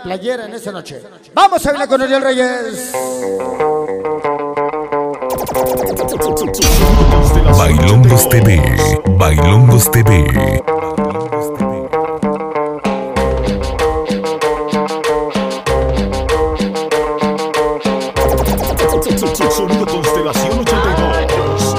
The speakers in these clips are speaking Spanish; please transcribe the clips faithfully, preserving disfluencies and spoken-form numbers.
playera en esta noche. Vamos a bailar con Ariel Reyes. Bailongos T V, Bailongos T V. Sonido Constelación ochenta y dos.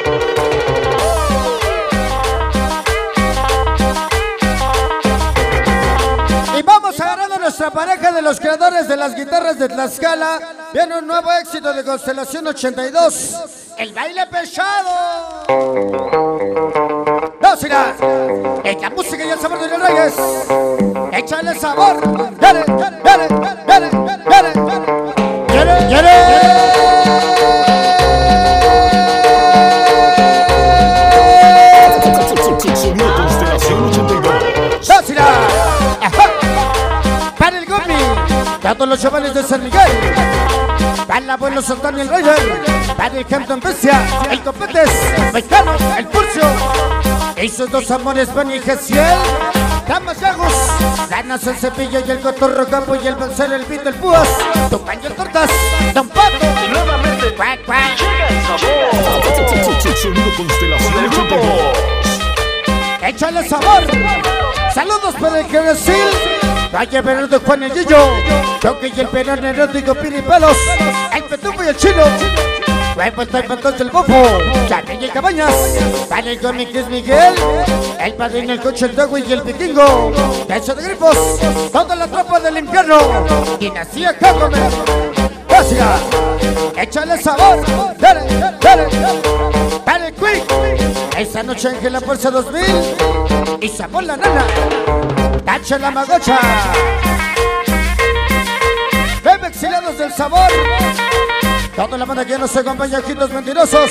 Y vamos agarrando a nuestra pareja de los creadores de las guitarras de Tlaxcala. Viene un nuevo éxito de Constelación ochenta y dos. El baile pesado. No, será. En la música y el sabor de los Reyes. Échale sabor. Dale, dale, dale, dale, dale, dale. ¡Quiere, quiere! Sonido Constelación ochenta y dos. ¡Dásela! Para el Gumi, todos los chavales de San Miguel. Para el abuelo Sultán y el Roger. Para el Hampton Bestia, el Copetes, Mexicano, el Purcio. Y sus dos amores, Benny y Gesiel. Damas Lagos, Ganas el Cepillo y el Cotorro Campo y el Banzer, el Vito, el Púas. Tu paño, el Tortas, Don Pato. Y nuevamente, cuac, cuac. llega el sabor. Sonido Constelación ochenta y dos. Échale sabor. Saludos para el Genesil. Valle Bernardo, Juan el Gillo. Toque y el Perón erótico, Piripelos. El Petufo y el Chino. Huevo está el Pantón del Bofo. Charly y Cabañas. Para el Gómez que es Miguel. El Padrino, el Coche, el Dogo y el Vikingo. Beso de Grifos. Toda la tropa del infierno. Y nacía acá comer. Gracias. Échale sabor. Dale, dale. Para el Quick. Esta noche Ángel La Fuerza dos mil. Y sabor la nana. Tacha la Magocha. Bebe exiliados del sabor. Toda la banda que nos acompaña, ojitos mentirosos.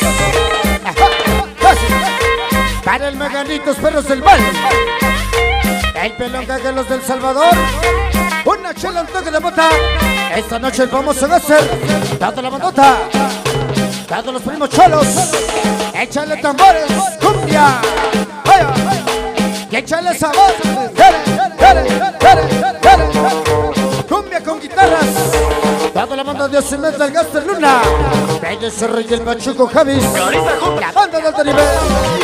Para el Meganitos, perros del mal. El pelón los del Salvador. Una chela, un toque de bota. Esta noche el famoso Gasser. Toda la bandota. Todos los primos cholos. Échale tambores. Cumbia. Vaya. Y échale sabor. Dale, dale, dale, dale. Cumbia con guitarras. Toda la banda de Ocimeta, el Gaster Luna. Bello Cerro y el Pachuco Javis. La banda de alto nivel.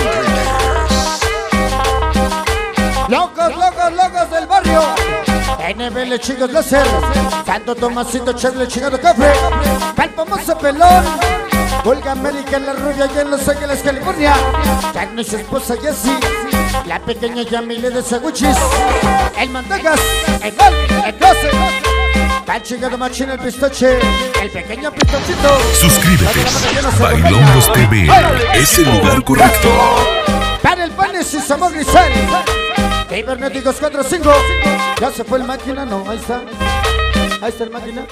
Locos, locos, locos del barrio. N B L, chicos láser. Santo Tomasito, Chevle, chingado café. Pal famoso pelón. Olga América, la rubia y en Los Ángeles, California. Jack y su esposa Jessie. La pequeña Yamile de Saguchis. El Mantegas, el Mal, el doce. Pal chingado machín, el pistache. El pequeño pistochito. Suscríbete. Bailongos T V es el lugar correcto. Para el Panes y Samón Grisel. Cibernéticos cuatro cinco. Ya se fue el máquina, no, ahí está. Ahí está el máquina.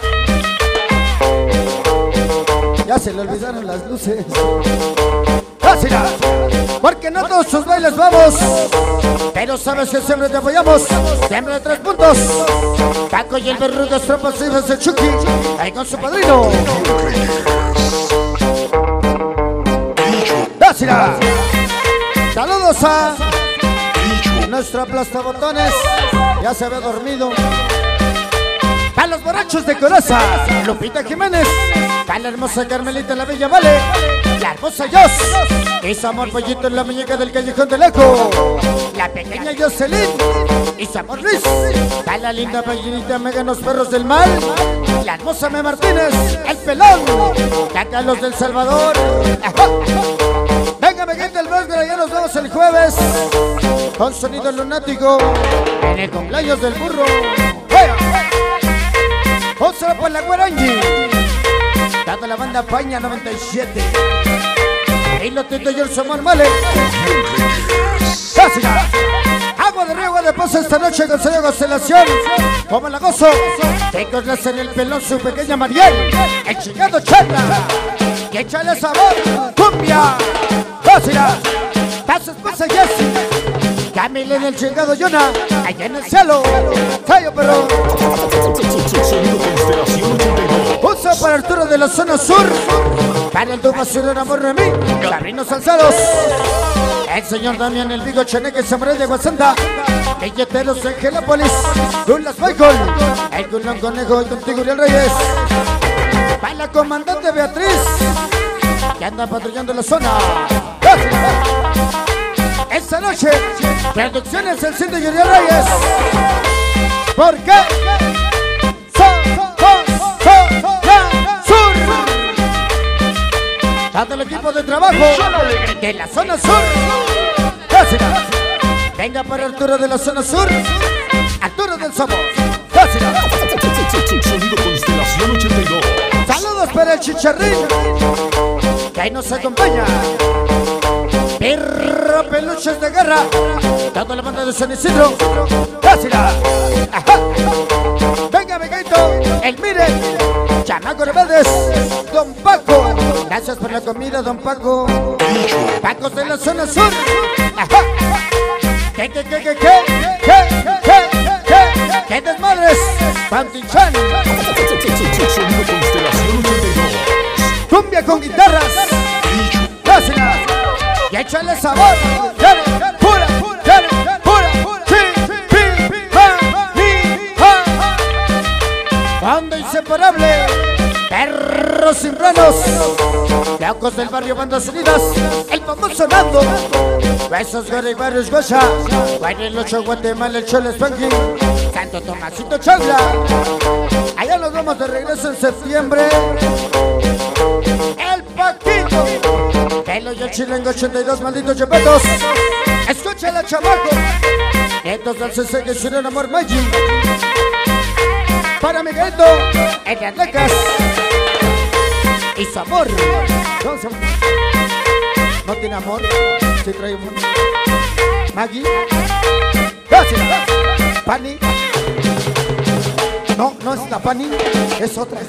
Ya se le olvidaron las luces. ¡Fácil! Porque no todos sus bailes vamos. Pero sabes que siempre te apoyamos. Siempre de tres puntos. Paco y el Verrugas, tropas hijas de Chucky. Ahí con su padrino. ¡Fácil! Saludos a nuestro aplastabotones. Ya se había dormido. Para los borrachos de Coraza, Lupita Jiménez. Para la hermosa Carmelita en la Villa Vale. La hermosa Jos. Y su amor Pollito en la muñeca del Callejón del Eco. La pequeña Jocelyn. Y su amor Luis. Para la linda Ballinita Mega, los perros del mal. La hermosa Me Martínez. El pelón. La Carlos del Salvador. Venga, Meguita el Brosger, ya nos vemos el jueves. Con sonido lunático. En el cumpleaños del burro. Otra por la Guarangi. Toda la banda Paña noventa y siete. Y lo tito y el Somar Male. Clásica. Agua de río, agua de pozo esta noche con sello Constelación. Como la gozo. Chicos, le hacen el pelón su pequeña Mariel. El chingado Charla. Y échale sabor. Cumbia. Clásica. A su esposa Jessie. Camila en el chingado Yona. Allá en el cielo. Callo, perro. Sonido Constelación ochenta y dos. Uso para Arturo de la zona sur. Para el Dumas y el amor de mí. Cabrinos alzados. El señor Damián, el Vigo Cheneque, Samuel de Guasanta. Billeteros de Angelópolis. Dulas Michael. El Peliculón Conejo y contigo Uriel Reyes. Para la comandante Beatriz, que anda patrullando la zona. Esta noche, Producciones El Cinto y Uriel Reyes. ¿Por qué? Todo el equipo de trabajo de la zona sur. Gracias. Venga para Arturo de la zona sur. Arturo del Sabor. Gracias. Sonido Constelación ochenta y dos. Saludos para el Chicharrín, que ahí nos acompaña. Perro Peluches de Guerra. Toda la banda de San Isidro. Gracias. Ajá. Venga, Megaito, el Mire, Chamaco Rebedes, Don Paco. Gracias por la comida, Don Paco. Pacos de la zona sur. Ajá. ¿Qué, qué, qué, qué, qué, qué, qué, qué, qué, qué desmadres? Pantinchan. Sonido Constelación ochenta y dos. Cumbia con guitarras. Gracias. Y échale sabor. Dale, pura, dale, pura, chi, pi, pa, mi, pa. Banda inseparable. Perros simbranos. Locos del barrio, bandas unidas. El famoso Nando. Besos, Gary, Barrios, Goya. Guayrelocho, Guatemala, el Chole Spanking. Santo Tomasito, Chabla. Allá nos vamos de regreso en septiembre. El Paquito. Pelo y el Chilengo ochenta y dos, malditos chepetos. Escúchala, chamaco. Nietos del C C que hicieron amor Maggi. Para Miguelito, el de Atlecas. Y su amor. ¿Cómo se llama? No tiene amor. Sí trae amor. Maggi. Gracias. Pani. No, no es la Pani. Es otra.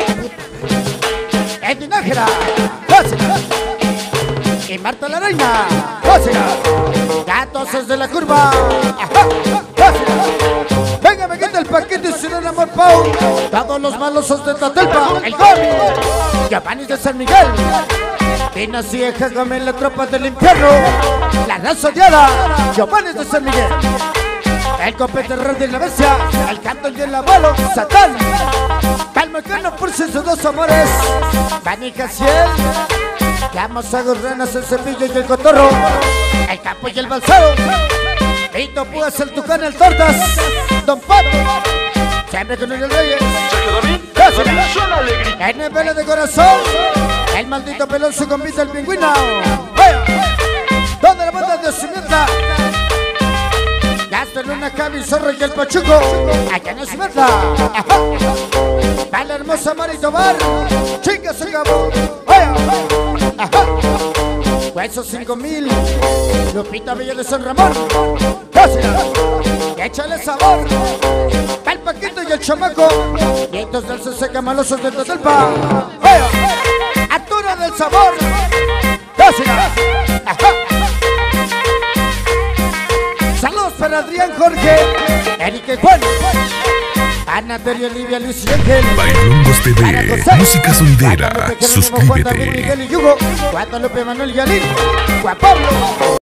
Edwin Nájera. Gracias. Y Marta la Reina. Gracias. Gatos es de la curva. Ajá. Gracias. Venga, me quita el paquete y sin el amor Pau. Todos los malosos de Tatelpa. El Gomi. Giovanni de San Miguel. Tina Cieja, Gómez, la tropa del infierno. La raza odiada. Giovanni de San Miguel. El copete rey de la bestia. El canto y el abuelo. Satán. Palmecano por sus dos amores. Bani Casiel. Llamos a Gorrenas, el Cepillo y el Cotorro. El Capo y el Balsado. Vito Púas, el Tucán, el Tortas. Don Pato. Siempre con el Reyes. N B L de corazón. El maldito pelón su compita el pingüino. Toda la banda de Cimienta. Gastón, una Cabi, Zorro y el Pachuco. Allá en Cimienta. Va la hermosa Marito Bar. Chica se acabó. Huesos cinco mil. Lupita Villa de San Ramón. Gracias. Échale sabor. Va el Paquito y el Chamaco. Nietos del C C Camalosos de Tatelpa. Arturo del Sabor. Gracias. Ajá. Saludos para Adrián, Jorge, Enrique, Juan, Ana, Teria, Olivia, Luis y Ángel. Bailongos T V, música sonidera. Suscríbete. Guadalupe, Manuel y Alín. Juan Pablo.